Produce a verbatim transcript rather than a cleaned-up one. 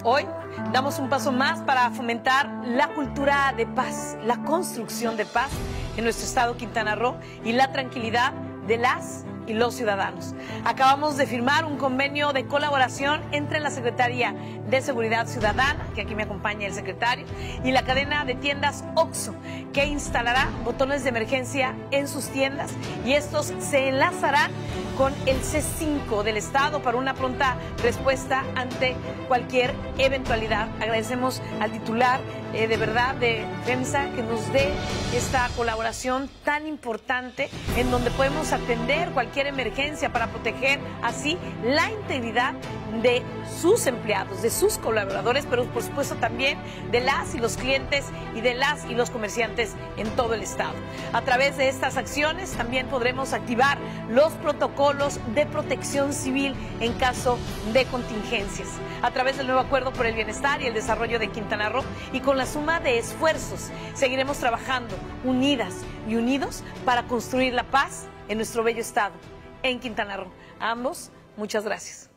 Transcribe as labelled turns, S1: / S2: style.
S1: Hoy damos un paso más para fomentar la cultura de paz, la construcción de paz en nuestro estado Quintana Roo y la tranquilidad de las y los ciudadanos. Acabamos de firmar un convenio de colaboración entre la Secretaría de Seguridad Ciudadana, que aquí me acompaña el secretario, y la cadena de tiendas OXXO, que instalará botones de emergencia en sus tiendas, y estos se enlazarán con el C cinco del Estado para una pronta respuesta ante cualquier eventualidad. Agradecemos al titular eh, de verdad de FEMSA que nos dé esta colaboración tan importante en donde podemos atender cualquier emergencia para proteger así la integridad de sus empleados, de sus colaboradores, pero por supuesto también de las y los clientes y de las y los comerciantes en todo el estado. A través de estas acciones también podremos activar los protocolos de protección civil en caso de contingencias. A través del nuevo Acuerdo por el Bienestar y el Desarrollo de Quintana Roo y con la suma de esfuerzos, seguiremos trabajando unidas y unidos para construir la paz en nuestro bello estado, en Quintana Roo. A ambos, muchas gracias.